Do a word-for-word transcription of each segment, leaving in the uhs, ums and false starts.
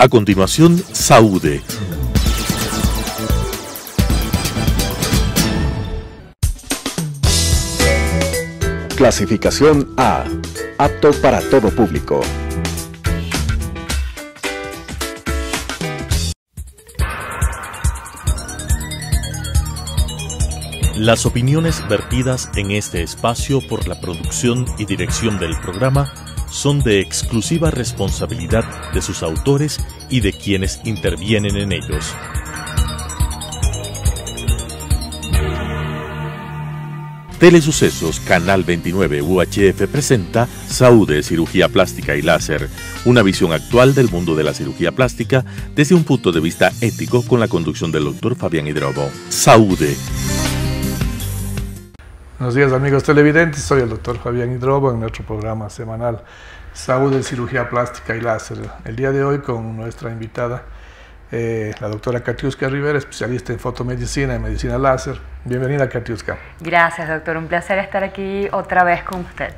A continuación, Saúde. Clasificación A. Apto para todo público. Las opiniones vertidas en este espacio por la producción y dirección del programa son de exclusiva responsabilidad de sus autores y de quienes intervienen en ellos. Telesucesos Canal veintinueve U H F presenta Saúde, Cirugía Plástica y Láser, una visión actual del mundo de la cirugía plástica desde un punto de vista ético con la conducción del doctor Fabián Hidrobo. Saúde. Buenos días amigos televidentes, soy el doctor Fabián Hidrobo en nuestro programa semanal Saúde, Cirugía Plástica y Láser. El día de hoy con nuestra invitada, Eh, la doctora Katiuska Rivera, especialista en fotomedicina y medicina láser. Bienvenida, Katiuska. Gracias, doctor. Un placer estar aquí otra vez con usted.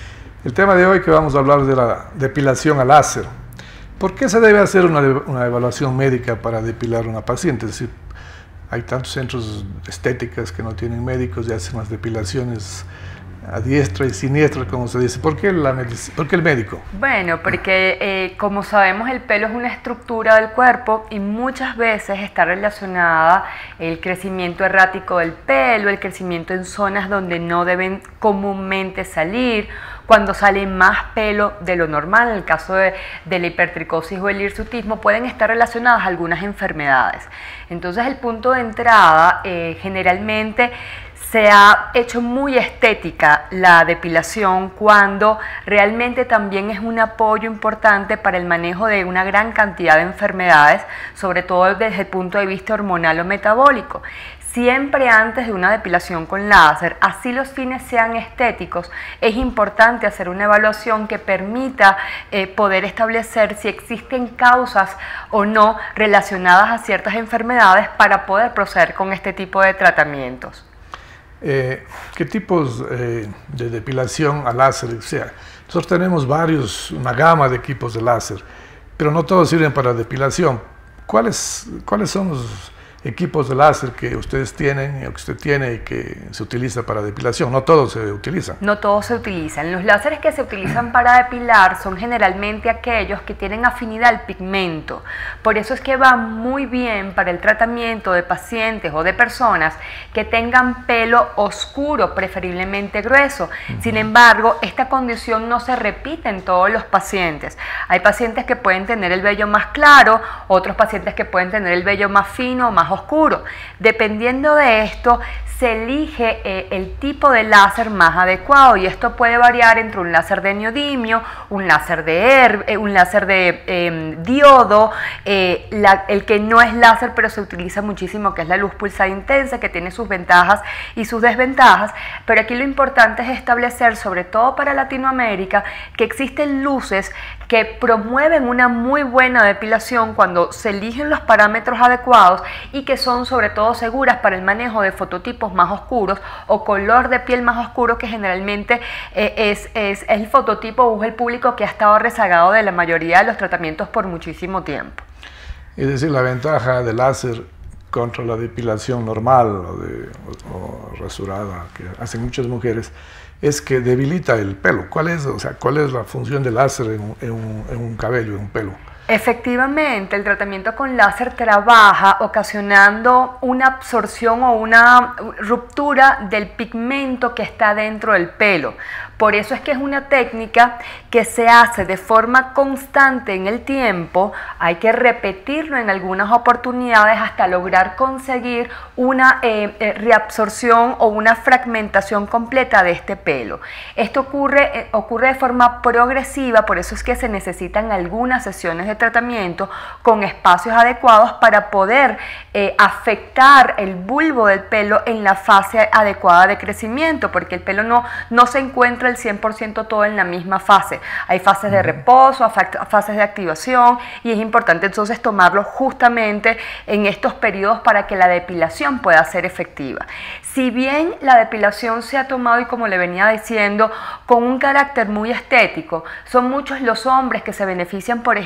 El tema de hoy que vamos a hablar de la depilación a láser. ¿Por qué se debe hacer una, una evaluación médica para depilar a una paciente? Es decir, hay tantos centros estéticos que no tienen médicos y hacen las depilaciones a diestra y siniestra, como se dice. ¿Por qué, la ¿Por qué el médico? Bueno, porque eh, como sabemos el pelo es una estructura del cuerpo y muchas veces está relacionada el crecimiento errático del pelo, el crecimiento en zonas donde no deben comúnmente salir, cuando sale más pelo de lo normal. En el caso de, de la hipertricosis o el hirsutismo pueden estar relacionadas algunas enfermedades. Entonces el punto de entrada eh, generalmente se ha hecho muy estética la depilación cuando realmente también es un apoyo importante para el manejo de una gran cantidad de enfermedades, sobre todo desde el punto de vista hormonal o metabólico. Siempre antes de una depilación con láser, así los fines sean estéticos, es importante hacer una evaluación que permita eh, poder establecer si existen causas o no relacionadas a ciertas enfermedades para poder proceder con este tipo de tratamientos. Eh, ¿Qué tipos eh, de depilación a láser? O sea, nosotros tenemos varios, una gama de equipos de láser, pero no todos sirven para depilación. ¿Cuáles, cuáles son los equipos de láser que ustedes tienen, o que usted tiene y que se utiliza para depilación? No todos se utilizan. No todos se utilizan. Los láseres que se utilizan para depilar son generalmente aquellos que tienen afinidad al pigmento. Por eso es que va muy bien para el tratamiento de pacientes o de personas que tengan pelo oscuro, preferiblemente grueso. Uh-huh. Sin embargo, esta condición no se repite en todos los pacientes. Hay pacientes que pueden tener el vello más claro, otros pacientes que pueden tener el vello más fino o más oscuro. Dependiendo de esto, se elige eh, el tipo de láser más adecuado y esto puede variar entre un láser de neodimio, un láser de er, eh, un láser de eh, diodo, eh, la, el que no es láser pero se utiliza muchísimo, que es la luz pulsada intensa, que tiene sus ventajas y sus desventajas. Pero aquí lo importante es establecer, sobre todo para Latinoamérica, que existen luces que promueven una muy buena depilación cuando se eligen los parámetros adecuados y que son sobre todo seguras para el manejo de fototipos más oscuros o color de piel más oscuro, que generalmente eh, es, es, es el fototipo o es el público que ha estado rezagado de la mayoría de los tratamientos por muchísimo tiempo. Es decir, la ventaja del láser contra la depilación normal o, de, o, o rasurada que hacen muchas mujeres es que debilita el pelo. ¿Cuál es, o sea, cuál es la función del láser en, en, un, en un cabello, en un pelo? Efectivamente, el tratamiento con láser trabaja ocasionando una absorción o una ruptura del pigmento que está dentro del pelo. Por eso es que es una técnica que se hace de forma constante en el tiempo. Hay que repetirlo en algunas oportunidades hasta lograr conseguir una eh, eh, reabsorción o una fragmentación completa de este pelo. Esto ocurre, eh, ocurre de forma progresiva, por eso es que se necesitan algunas sesiones de tratamiento con espacios adecuados para poder eh, afectar el bulbo del pelo en la fase adecuada de crecimiento, porque el pelo no, no se encuentra el cien por ciento todo en la misma fase. Hay fases de reposo, fases de activación y es importante entonces tomarlo justamente en estos periodos para que la depilación pueda ser efectiva. Si bien la depilación se ha tomado, y como le venía diciendo, con un carácter muy estético, son muchos los hombres que se benefician, por ejemplo,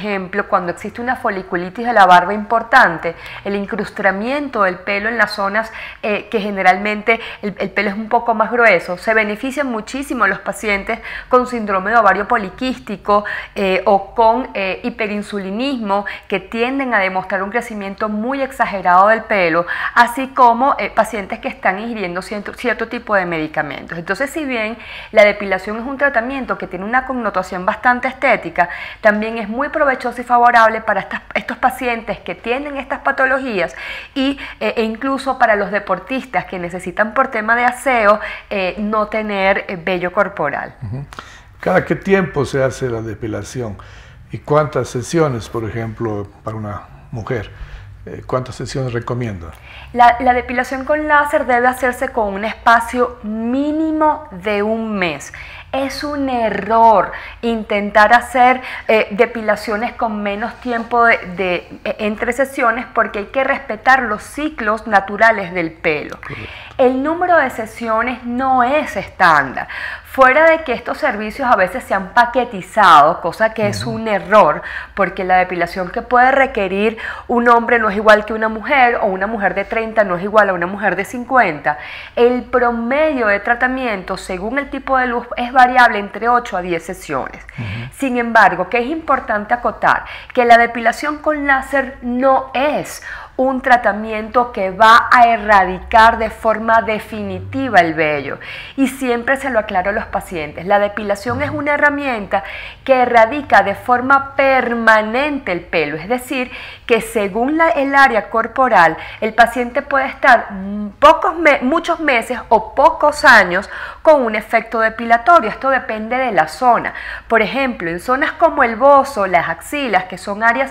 ejemplo, cuando existe una foliculitis de la barba importante, el incrustamiento del pelo en las zonas eh, que generalmente el, el pelo es un poco más grueso, se benefician muchísimo los pacientes con síndrome de ovario poliquístico eh, o con eh, hiperinsulinismo, que tienden a demostrar un crecimiento muy exagerado del pelo, así como eh, pacientes que están ingiriendo cierto, cierto tipo de medicamentos. Entonces, si bien la depilación es un tratamiento que tiene una connotación bastante estética, también es muy provechoso y favorable para estas, estos pacientes que tienen estas patologías y, eh, e incluso para los deportistas que necesitan por tema de aseo eh, no tener eh, vello corporal. Uh-huh. ¿Cada qué tiempo se hace la depilación? ¿Y cuántas sesiones, por ejemplo, para una mujer? Eh, ¿Cuántas sesiones recomienda? La, la depilación con láser debe hacerse con un espacio mínimo de un mes. Es un error intentar hacer eh, depilaciones con menos tiempo de, de, de, entre sesiones, porque hay que respetar los ciclos naturales del pelo. Correcto. El número de sesiones no es estándar. Fuera de que estos servicios a veces se han paquetizado, cosa que uh-huh. es un error, porque la depilación que puede requerir un hombre no es igual que una mujer, o una mujer de treinta no es igual a una mujer de cincuenta. El promedio de tratamiento, según el tipo de luz, es variable entre ocho a diez sesiones. Uh-huh. Sin embargo, que es importante acotar que la depilación con láser no es un tratamiento que va a erradicar de forma definitiva el vello, y siempre se lo aclaro a los pacientes: la depilación es una herramienta que erradica de forma permanente el pelo, es decir, que según la, el área corporal, el paciente puede estar pocos me, muchos meses o pocos años con un efecto depilatorio. Esto depende de la zona. Por ejemplo, en zonas como el bozo, las axilas, que son áreas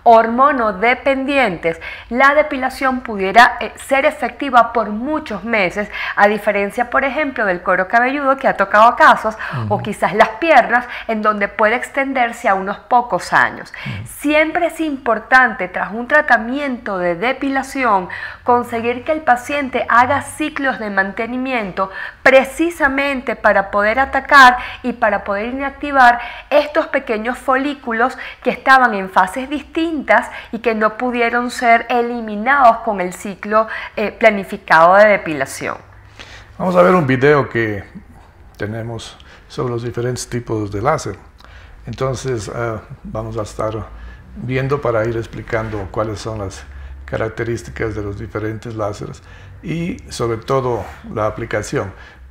hormonodependientes, la depilación pudiera eh, ser efectiva por muchos meses, a diferencia, por ejemplo, del cuero cabelludo, que ha tocado casos, uh-huh. o quizás las piernas, en donde puede extenderse a unos pocos años. Uh-huh. Siempre es importante, tras un tratamiento de depilación, conseguir que el paciente haga ciclos de mantenimiento, precisamente para poder atacar y para poder inactivar estos pequeños folículos que estaban en fases distintas y que no pudieron ser eliminados con el ciclo eh, planificado de depilación. Vamos a ver un video que tenemos sobre los diferentes tipos de láser. Entonces uh, vamos a estar viendo para ir explicando cuáles son las características de los diferentes láseres y sobre todo la aplicación,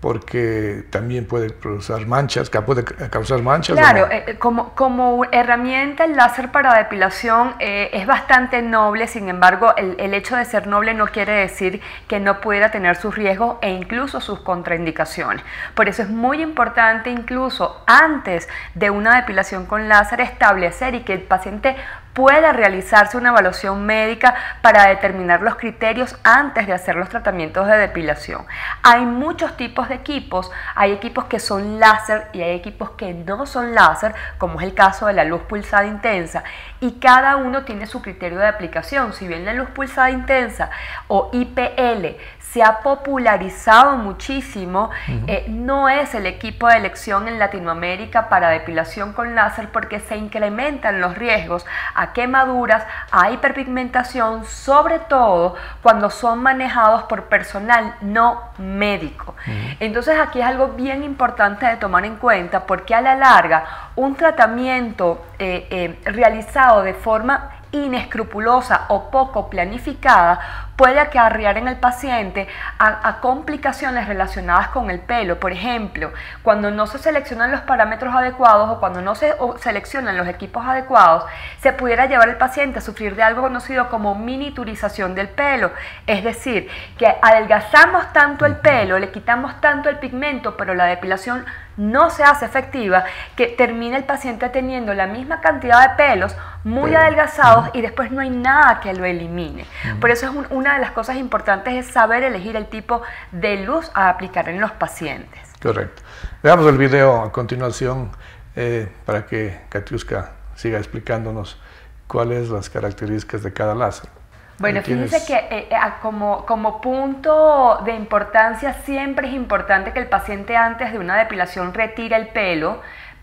porque también puede causar manchas, puede causar manchas. Claro, eh, como, como herramienta el láser para depilación eh, es bastante noble. Sin embargo, el, el hecho de ser noble no quiere decir que no pudiera tener sus riesgos e incluso sus contraindicaciones. Por eso es muy importante, incluso antes de una depilación con láser, establecer y que el paciente pueda realizarse una evaluación médica para determinar los criterios antes de hacer los tratamientos de depilación. Hay muchos tipos de equipos, hay equipos que son láser y hay equipos que no son láser, como es el caso de la luz pulsada intensa, y cada uno tiene su criterio de aplicación. Si bien la luz pulsada intensa o I P L se ha popularizado muchísimo, uh-huh. eh, no es el equipo de elección en Latinoamérica para depilación con láser, porque se incrementan los riesgos a quemaduras, a hiperpigmentación, sobre todo cuando son manejados por personal no médico. Uh-huh. Entonces aquí es algo bien importante de tomar en cuenta, porque a la larga un tratamiento eh, eh, realizado de forma inescrupulosa o poco planificada puede acarrear en el paciente a, a complicaciones relacionadas con el pelo. Por ejemplo, cuando no se seleccionan los parámetros adecuados o cuando no se o seleccionan los equipos adecuados, se pudiera llevar al paciente a sufrir de algo conocido como miniturización del pelo. Es decir, que adelgazamos tanto el pelo, le quitamos tanto el pigmento, pero la depilación no se hace efectiva, que termina el paciente teniendo la misma cantidad de pelos muy pero, adelgazados, uh-huh. y después no hay nada que lo elimine. Uh-huh. Por eso es un, una de las cosas importantes es saber elegir el tipo de luz a aplicar en los pacientes. Correcto. Veamos el video a continuación eh, para que Katiuska siga explicándonos cuáles son las características de cada láser. Bueno, fíjense que eh, como, como punto de importancia siempre es importante que el paciente antes de una depilación retire el pelo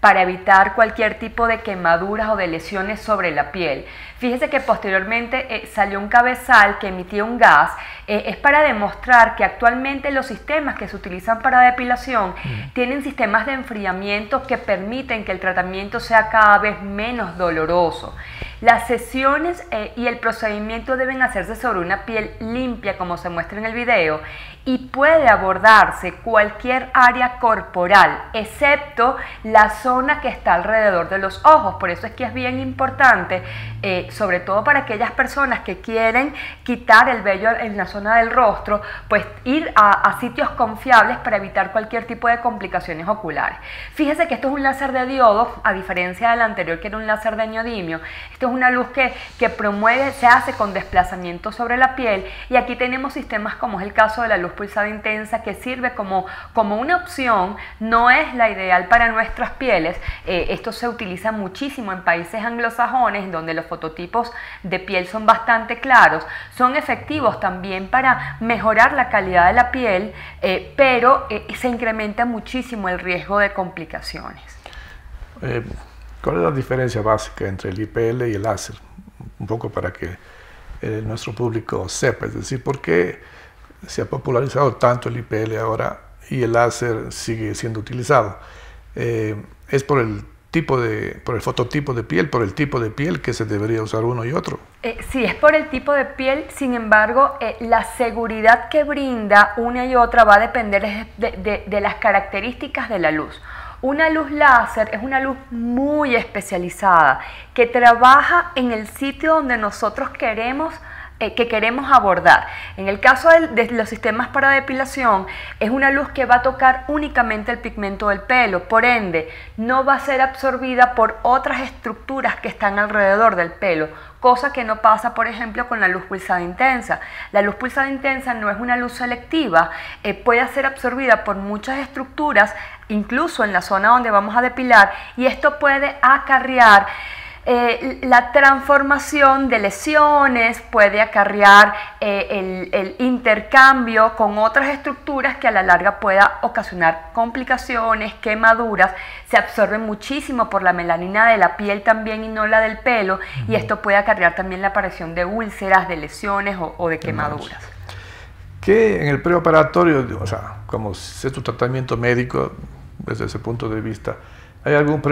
para evitar cualquier tipo de quemaduras o de lesiones sobre la piel. Fíjese que posteriormente eh, salió un cabezal que emitía un gas. Eh, es para demostrar que actualmente los sistemas que se utilizan para depilación mm. tienen sistemas de enfriamiento que permiten que el tratamiento sea cada vez menos doloroso. Las sesiones eh, y el procedimiento deben hacerse sobre una piel limpia, como se muestra en el video, y puede abordarse cualquier área corporal, excepto la zona que está alrededor de los ojos. Por eso es que es bien importante, eh, sobre todo para aquellas personas que quieren quitar el vello en la zona del rostro, pues ir a, a sitios confiables para evitar cualquier tipo de complicaciones oculares. Fíjese que esto es un láser de diodo, a diferencia del anterior que era un láser de neodimio. Esto es una luz que, que promueve, se hace con desplazamiento sobre la piel, y aquí tenemos sistemas como es el caso de la luz pulsada intensa, que sirve como, como una opción. No es la ideal para nuestras pieles. Eh, esto se utiliza muchísimo en países anglosajones, donde los fototipos de piel son bastante claros. Son efectivos también para mejorar la calidad de la piel, eh, pero eh, se incrementa muchísimo el riesgo de complicaciones. Eh, ¿Cuál es la diferencia básica entre el I P L y el láser? Un poco para que eh, nuestro público sepa, es decir, ¿por qué se ha popularizado tanto el I P L ahora y el láser sigue siendo utilizado? Eh, ¿Es por el tipo de, por el fototipo de piel, por el tipo de piel que se debería usar uno y otro? Eh, sí, es por el tipo de piel. Sin embargo, eh, la seguridad que brinda una y otra va a depender de, de, de las características de la luz. Una luz láser es una luz muy especializada que trabaja en el sitio donde nosotros queremos eh, que queremos abordar. En el caso de, de los sistemas para depilación, es una luz que va a tocar únicamente el pigmento del pelo, por ende no va a ser absorbida por otras estructuras que están alrededor del pelo, cosa que no pasa, por ejemplo, con la luz pulsada intensa. La luz pulsada intensa no es una luz selectiva, eh, puede ser absorbida por muchas estructuras, incluso en la zona donde vamos a depilar, y esto puede acarrear Eh, la transformación de lesiones, puede acarrear eh, el, el intercambio con otras estructuras que a la larga pueda ocasionar complicaciones, quemaduras. Se absorbe muchísimo por la melanina de la piel también y no la del pelo, uh-huh. y esto puede acarrear también la aparición de úlceras, de lesiones o, o de quemaduras. ¿Qué en el preoperatorio, o sea, como si es tu tratamiento médico desde ese punto de vista, hay algún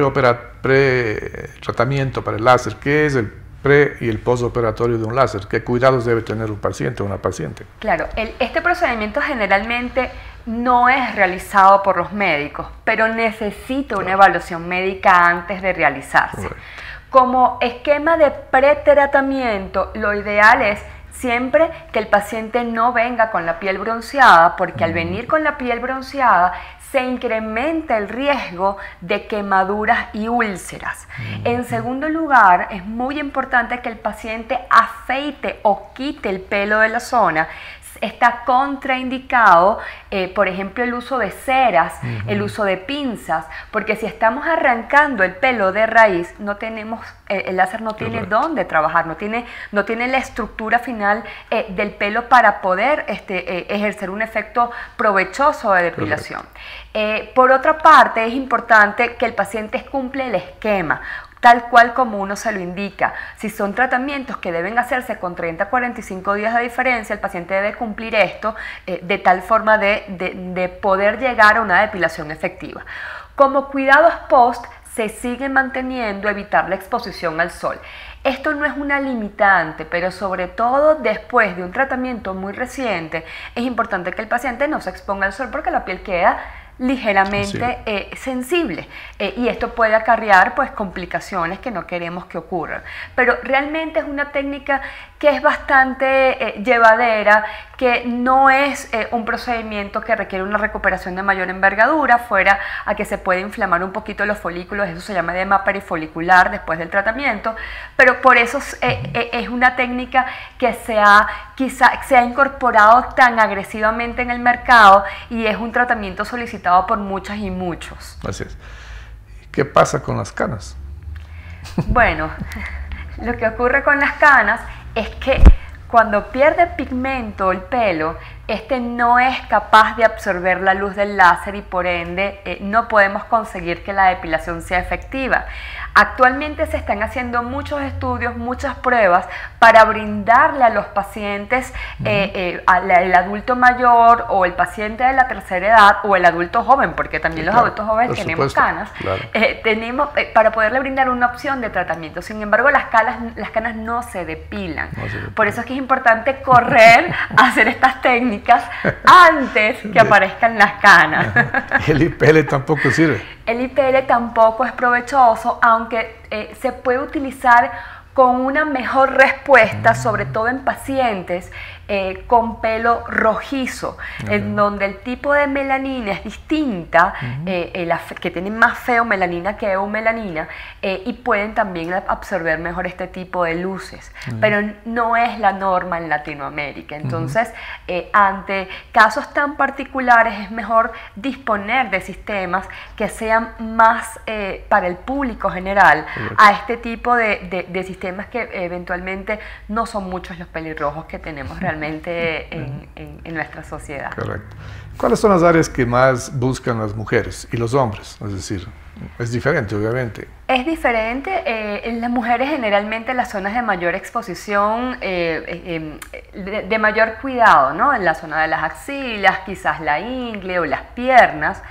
pre-tratamiento para el láser? ¿Qué es el pre y el postoperatorio de un láser? ¿Qué cuidados debe tener un paciente o una paciente? Claro, el, este procedimiento generalmente no es realizado por los médicos, pero necesita una evaluación médica antes de realizarse. Right. Como esquema de pretratamiento, lo ideal es siempre que el paciente no venga con la piel bronceada, porque al venir con la piel bronceada se incrementa el riesgo de quemaduras y úlceras. En segundo lugar, es muy importante que el paciente afeite o quite el pelo de la zona. Está contraindicado, eh, por ejemplo, el uso de ceras, uh-huh. el uso de pinzas, porque si estamos arrancando el pelo de raíz, no tenemos, eh, el láser no tiene Correcto. dónde trabajar, no tiene, no tiene la estructura final eh, del pelo para poder este, eh, ejercer un efecto provechoso de depilación. Eh, por otra parte, es importante que el paciente cumpla el esquema, tal cual como uno se lo indica. Si son tratamientos que deben hacerse con treinta a cuarenta y cinco días de diferencia, el paciente debe cumplir esto eh, de tal forma de, de, de poder llegar a una depilación efectiva. Como cuidados post, se sigue manteniendo evitar la exposición al sol. Esto no es una limitante, pero sobre todo después de un tratamiento muy reciente, es importante que el paciente no se exponga al sol porque la piel queda ligeramente sí. eh, sensible eh, y esto puede acarrear pues complicaciones que no queremos que ocurran, pero realmente es una técnica que es bastante eh, llevadera, que no es eh, un procedimiento que requiere una recuperación de mayor envergadura, fuera a que se puede inflamar un poquito los folículos, eso se llama edema perifolicular después del tratamiento, pero por eso eh, eh, es una técnica que se ha, quizá, se ha incorporado tan agresivamente en el mercado y es un tratamiento solicitado por muchas y muchos. Así es. ¿Qué pasa con las canas? Bueno, lo que ocurre con las canas es que cuando pierde pigmento el pelo, este no es capaz de absorber la luz del láser y por ende eh, no podemos conseguir que la depilación sea efectiva. Actualmente se están haciendo muchos estudios, muchas pruebas para brindarle a los pacientes, uh-huh. eh, eh, al, al adulto mayor o el paciente de la tercera edad o el adulto joven, porque también sí, los claro, adultos jóvenes tenemos supuesto, canas, claro. eh, tenemos, eh, para poderle brindar una opción de tratamiento. Sin embargo, las canas, las canas no se depilan. No se depilan. Por eso es que es importante correr a hacer estas técnicas antes que aparezcan las canas. El I P L tampoco sirve. El I P L tampoco es provechoso, aunque eh, se puede utilizar con una mejor respuesta, sobre todo en pacientes eh, con pelo rojizo, uh-huh. en donde el tipo de melanina es distinta, uh-huh. eh, eh, la, que tienen más feomelanina que eumelanina, eh, y pueden también absorber mejor este tipo de luces, uh-huh. pero no es la norma en Latinoamérica. Entonces, uh-huh. eh, ante casos tan particulares es mejor disponer de sistemas que sean más eh, para el público general, uh-huh. a este tipo de, de, de sistemas que eventualmente no son muchos los pelirrojos que tenemos realmente en, en, en nuestra sociedad. Correcto. ¿Cuáles son las áreas que más buscan las mujeres y los hombres? Es decir, es diferente, obviamente. Es diferente. Eh, en las mujeres generalmente las zonas de mayor exposición, eh, eh, de, de mayor cuidado, ¿no? En la zona de las axilas, quizás la ingle o las piernas,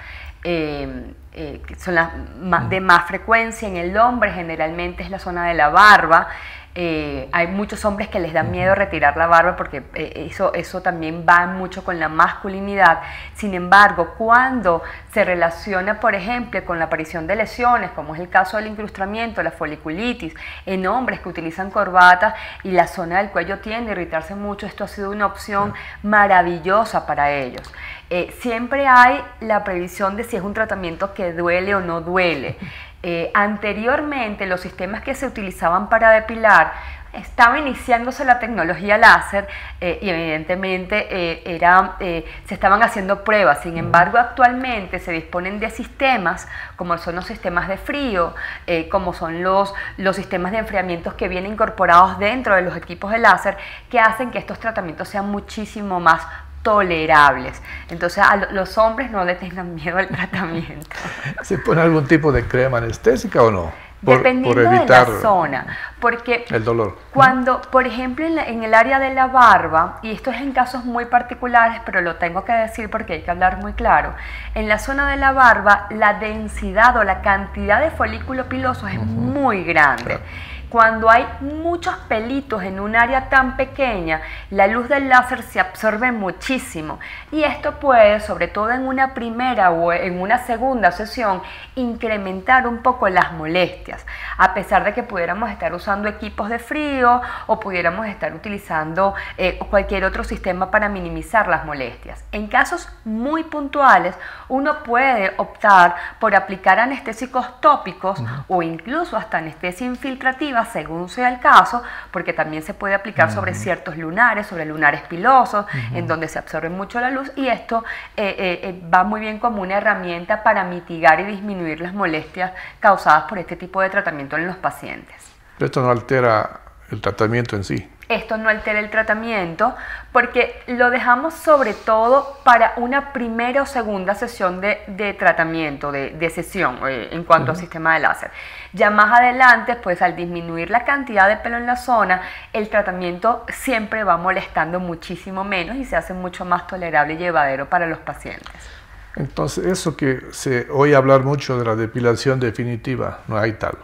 eh, eh, que son las de más frecuencia. En el hombre generalmente es la zona de la barba. Eh, hay muchos hombres que les da miedo retirar la barba porque eh, eso, eso también va mucho con la masculinidad. Sin embargo, cuando se relaciona, por ejemplo, con la aparición de lesiones, como es el caso del incrustamiento, la foliculitis, en hombres que utilizan corbatas y la zona del cuello tiende a irritarse mucho, esto ha sido una opción maravillosa para ellos. Eh, siempre hay la previsión de si es un tratamiento que duele o no duele. Eh, anteriormente los sistemas que se utilizaban para depilar, estaba iniciándose la tecnología láser eh, y evidentemente eh, era, eh, se estaban haciendo pruebas. Sin embargo, actualmente se disponen de sistemas como son los sistemas de frío, eh, como son los, los sistemas de enfriamiento que vienen incorporados dentro de los equipos de láser, que hacen que estos tratamientos sean muchísimo más tolerables. Entonces a los hombres no le tengan miedo al tratamiento. ¿Se pone algún tipo de crema anestésica o no? Por, Dependiendo por evitar de la zona, porque el dolor. Cuando, por ejemplo, en, la, en el área de la barba, y esto es en casos muy particulares, pero lo tengo que decir porque hay que hablar muy claro, en la zona de la barba la densidad o la cantidad de folículos pilosos es uh-huh. muy grande. Claro. Cuando hay muchos pelitos en un área tan pequeña, la luz del láser se absorbe muchísimo y esto puede, sobre todo en una primera o en una segunda sesión, incrementar un poco las molestias, a pesar de que pudiéramos estar usando equipos de frío o pudiéramos estar utilizando eh, cualquier otro sistema para minimizar las molestias. En casos muy puntuales, uno puede optar por aplicar anestésicos tópicos uh-huh. o incluso hasta anestesia infiltrativa, según sea el caso, porque también se puede aplicar uh-huh. sobre ciertos lunares, sobre lunares pilosos, uh-huh. en donde se absorbe mucho la luz, y esto eh, eh, va muy bien como una herramienta para mitigar y disminuir las molestias causadas por este tipo de tratamiento en los pacientes. Esto no altera el tratamiento en sí. Esto no altera el tratamiento porque lo dejamos sobre todo para una primera o segunda sesión de, de tratamiento, de, de sesión eh, en cuanto uh-huh. al sistema de láser. Ya más adelante, pues al disminuir la cantidad de pelo en la zona, el tratamiento siempre va molestando muchísimo menos y se hace mucho más tolerable y llevadero para los pacientes. Entonces, eso que se oye hablar mucho de la depilación definitiva, no hay tal.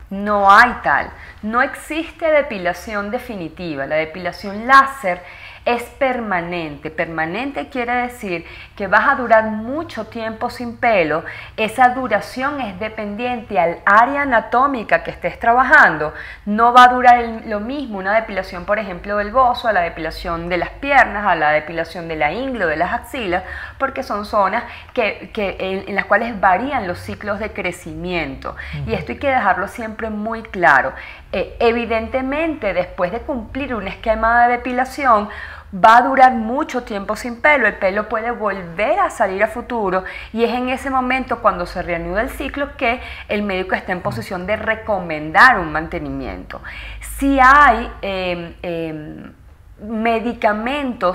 No hay tal, no existe depilación definitiva. La depilación láser es permanente. Permanente quiere decir que vas a durar mucho tiempo sin pelo. Esa duración es dependiente al área anatómica que estés trabajando. No va a durar el, lo mismo una depilación, por ejemplo, del bozo, a la depilación de las piernas, a la depilación de la ingle o de las axilas, porque son zonas que, que en, en las cuales varían los ciclos de crecimiento. Uh-huh. Y esto hay que dejarlo siempre muy claro. Eh, evidentemente, después de cumplir un esquema de depilación, va a durar mucho tiempo sin pelo, el pelo puede volver a salir a futuro y es en ese momento cuando se reanuda el ciclo que el médico está en posición de recomendar un mantenimiento. Si hay eh, eh, medicamentos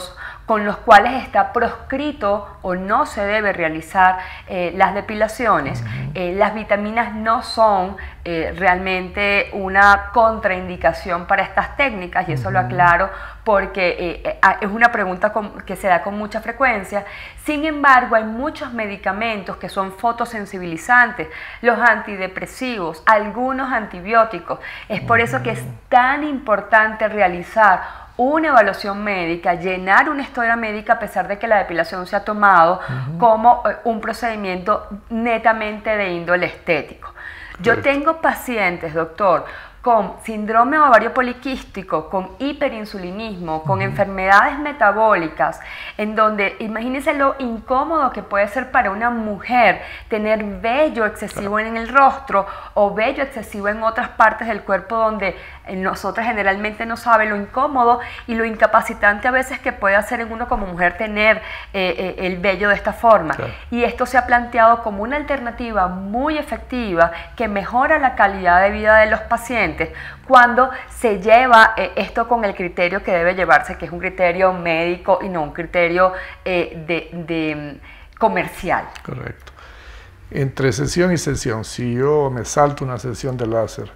con los cuales está proscrito o no se debe realizar eh, las depilaciones. Uh-huh. eh, las vitaminas no son eh, realmente una contraindicación para estas técnicas, y eso uh-huh. lo aclaro porque eh, es una pregunta con, que se da con mucha frecuencia. Sin embargo, hay muchos medicamentos que son fotosensibilizantes, los antidepresivos, algunos antibióticos. Es por eso que es tan importante realizar una evaluación médica, llenar una historia médica, a pesar de que la depilación se ha tomado uh-huh. como un procedimiento netamente de índole estético. Yo tengo pacientes, doctor, con síndrome ovario poliquístico, con hiperinsulinismo, con uh-huh. enfermedades metabólicas, en donde imagínense lo incómodo que puede ser para una mujer tener vello excesivo claro. en el rostro o vello excesivo en otras partes del cuerpo, donde nosotras generalmente no sabe lo incómodo y lo incapacitante a veces que puede hacer en uno como mujer tener eh, eh, el vello de esta forma. Claro. Y esto se ha planteado como una alternativa muy efectiva que mejora la calidad de vida de los pacientes cuando se lleva eh, esto con el criterio que debe llevarse, que es un criterio médico y no un criterio eh, de, de comercial. Correcto. Entre sesión y sesión, si yo me salto una sesión de láser,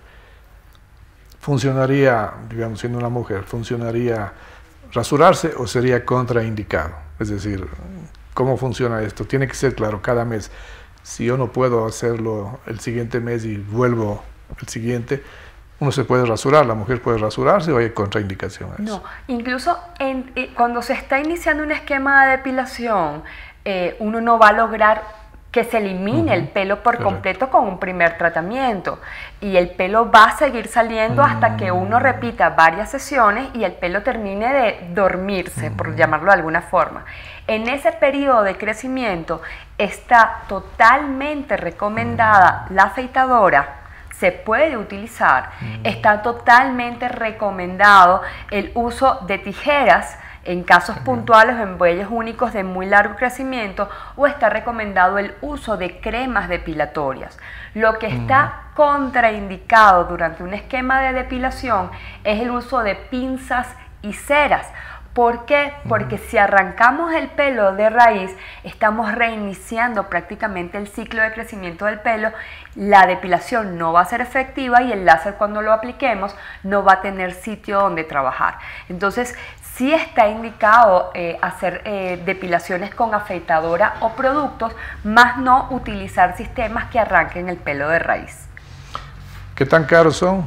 ¿funcionaría, digamos, siendo una mujer, funcionaría rasurarse o sería contraindicado? Es decir, ¿cómo funciona esto? Tiene que ser claro cada mes. Si yo no puedo hacerlo el siguiente mes y vuelvo el siguiente, uno se puede rasurar, la mujer puede rasurarse o hay contraindicación a eso. No, incluso en, eh, cuando se está iniciando un esquema de depilación, eh, uno no va a lograr que se elimine uh-huh. el pelo por Correcto. completo con un primer tratamiento, y el pelo va a seguir saliendo uh-huh. hasta que uno repita varias sesiones y el pelo termine de dormirse, uh-huh. por llamarlo de alguna forma. En ese periodo de crecimiento está totalmente recomendada uh-huh. la afeitadora. Se puede utilizar, mm. está totalmente recomendado el uso de tijeras en casos mm. puntuales o en vellos únicos de muy largo crecimiento, o está recomendado el uso de cremas depilatorias. Lo que está mm. contraindicado durante un esquema de depilación es el uso de pinzas y ceras. ¿Por qué? Porque si arrancamos el pelo de raíz, estamos reiniciando prácticamente el ciclo de crecimiento del pelo, la depilación no va a ser efectiva y el láser, cuando lo apliquemos, no va a tener sitio donde trabajar. Entonces, sí está indicado eh, hacer eh, depilaciones con afeitadora o productos, más no utilizar sistemas que arranquen el pelo de raíz. ¿Qué tan caros son?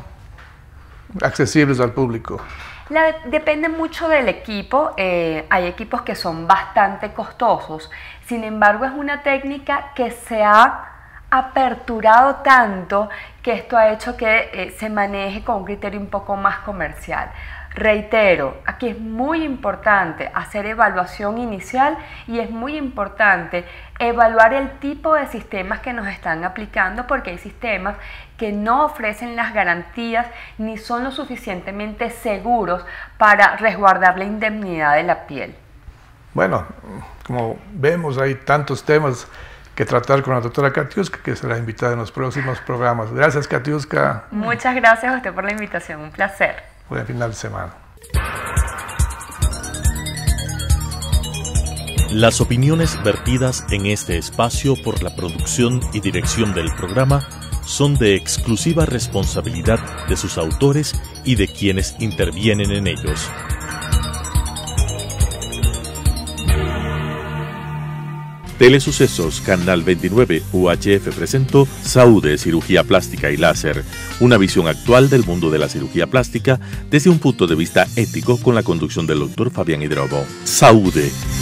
Accesibles al público. La, depende mucho del equipo. Eh, hay equipos que son bastante costosos, sin embargo es una técnica que se ha aperturado tanto que esto ha hecho que eh, se maneje con un criterio un poco más comercial. Reitero, aquí es muy importante hacer evaluación inicial y es muy importante evaluar el tipo de sistemas que nos están aplicando, porque hay sistemas que no ofrecen las garantías ni son lo suficientemente seguros para resguardar la indemnidad de la piel. Bueno, como vemos, hay tantos temas que tratar con la doctora Katiuska, que será invitada en los próximos programas. Gracias, Katiuska. Muchas gracias a usted por la invitación, un placer. Buen final de semana. Las opiniones vertidas en este espacio por la producción y dirección del programa son de exclusiva responsabilidad de sus autores y de quienes intervienen en ellos. Telesucesos Canal veintinueve U H F presentó Saúde, Cirugía Plástica y Láser, una visión actual del mundo de la cirugía plástica desde un punto de vista ético, con la conducción del doctor Fabián Hidrobo. Saúde.